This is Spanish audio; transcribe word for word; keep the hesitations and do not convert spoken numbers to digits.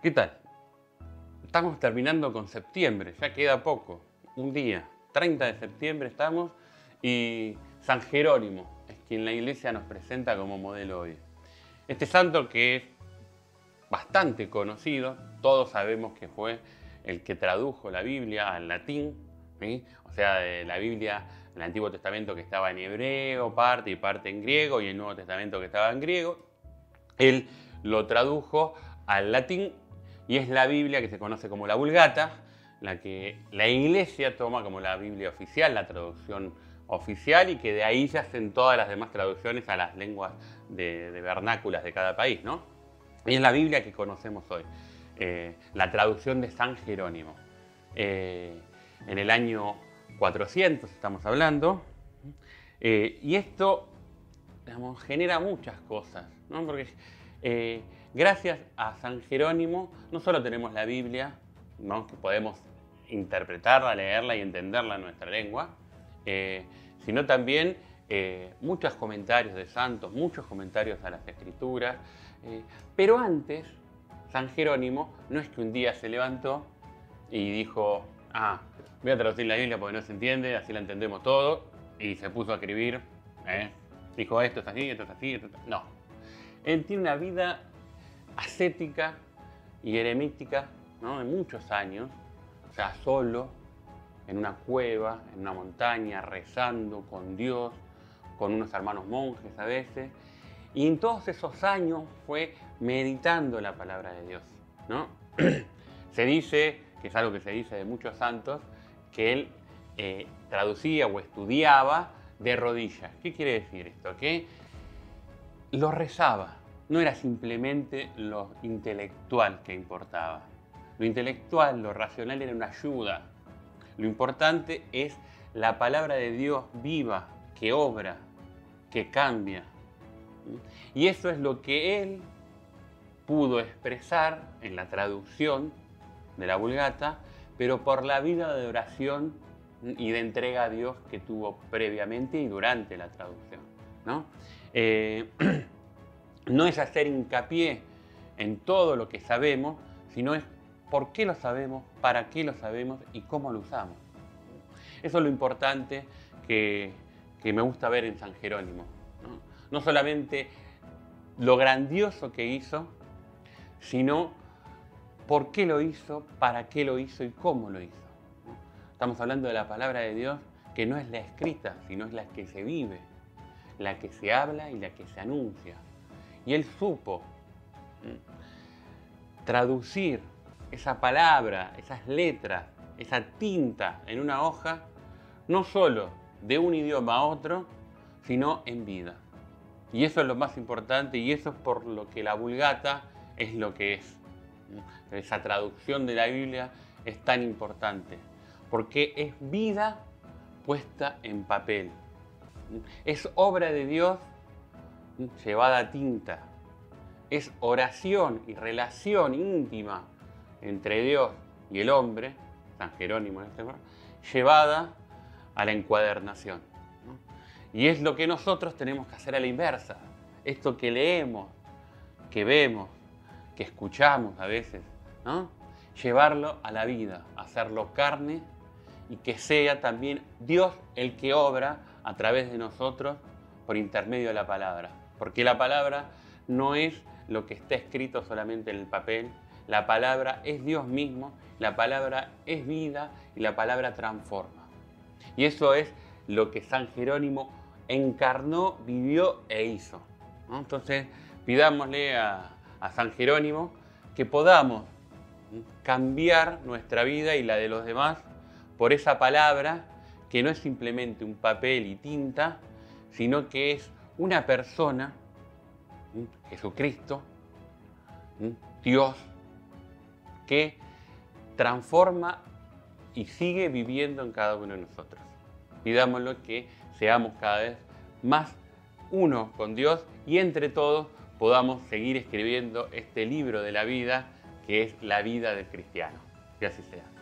¿Qué tal? Estamos terminando con septiembre, ya queda poco, un día, treinta de septiembre estamos, y San Jerónimo es quien la Iglesia nos presenta como modelo hoy. Este santo que es bastante conocido, todos sabemos que fue el que tradujo la Biblia al latín, ¿sí? O sea, de la Biblia, el Antiguo Testamento que estaba en hebreo parte y parte en griego, y el Nuevo Testamento que estaba en griego, él lo tradujo al latín. Y es la Biblia que se conoce como la Vulgata, la que la Iglesia toma como la Biblia oficial, la traducción oficial, y que de ahí se hacen todas las demás traducciones a las lenguas de, de vernáculas de cada país, ¿no? Y es la Biblia que conocemos hoy, eh, la traducción de San Jerónimo. Eh, en el año cuatrocientos estamos hablando, eh, y esto, digamos, genera muchas cosas, ¿no? Porque eh, gracias a San Jerónimo no solo tenemos la Biblia, ¿no?, que podemos interpretarla, leerla y entenderla en nuestra lengua, eh, sino también eh, muchos comentarios de santos, muchos comentarios a las Escrituras. Eh, pero antes, San Jerónimo no es que un día se levantó y dijo, ah, voy a traducir la Biblia porque no se entiende, así la entendemos todo, y se puso a escribir, ¿eh? Dijo, esto es así, esto es así, esto es así. No. Él tiene una vida ascética y eremítica, ¿no?, de muchos años, o sea, solo, en una cueva, en una montaña, rezando con Dios, con unos hermanos monjes a veces, y en todos esos años fue meditando la palabra de Dios, ¿no? Se dice, que es algo que se dice de muchos santos, que él eh, traducía o estudiaba de rodillas. ¿Qué quiere decir esto? Que lo rezaba. No era simplemente lo intelectual que importaba. Lo intelectual, lo racional era una ayuda. Lo importante es la palabra de Dios viva, que obra, que cambia. Y eso es lo que él pudo expresar en la traducción de la Vulgata, pero por la vida de oración y de entrega a Dios que tuvo previamente y durante la traducción, ¿no? Eh, No es hacer hincapié en todo lo que sabemos, sino es por qué lo sabemos, para qué lo sabemos y cómo lo usamos. Eso es lo importante que, que me gusta ver en San Jerónimo, ¿no? No solamente lo grandioso que hizo, sino por qué lo hizo, para qué lo hizo y cómo lo hizo. Estamos hablando de la palabra de Dios, que no es la escrita, sino es la que se vive, la que se habla y la que se anuncia. Y él supo traducir esa palabra, esas letras, esa tinta en una hoja, no solo de un idioma a otro, sino en vida. Y eso es lo más importante, y eso es por lo que la Vulgata es lo que es. Esa traducción de la Biblia es tan importante, porque es vida puesta en papel. Es obra de Dios llevada a tinta. Es oración y relación íntima entre Dios y el hombre, San Jerónimo en este caso, llevada a la encuadernación, ¿no? Y es lo que nosotros tenemos que hacer a la inversa. Esto que leemos, que vemos, que escuchamos a veces, ¿no?, llevarlo a la vida, hacerlo carne, y que sea también Dios el que obra a través de nosotros por intermedio de la palabra. Porque la palabra no es lo que está escrito solamente en el papel. La palabra es Dios mismo, la palabra es vida y la palabra transforma. Y eso es lo que San Jerónimo encarnó, vivió e hizo, ¿no? Entonces, pidámosle a, a San Jerónimo que podamos cambiar nuestra vida y la de los demás por esa palabra que no es simplemente un papel y tinta, sino que es una persona, Jesucristo, Dios, que transforma y sigue viviendo en cada uno de nosotros. Pidámoslo que seamos cada vez más uno con Dios y entre todos podamos seguir escribiendo este libro de la vida que es la vida del cristiano. Que así sea.